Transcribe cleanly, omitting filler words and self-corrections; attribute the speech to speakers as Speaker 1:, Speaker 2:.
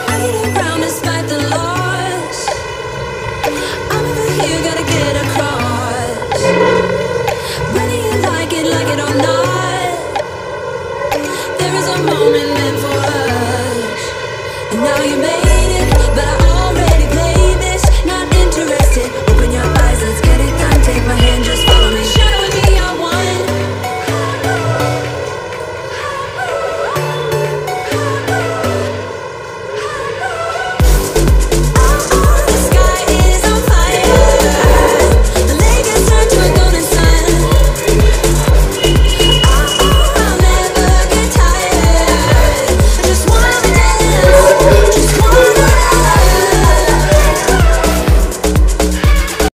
Speaker 1: I get around despite the loss. I'm over here, gotta get across. Whether you like it or not, there is a moment meant for us, and now you make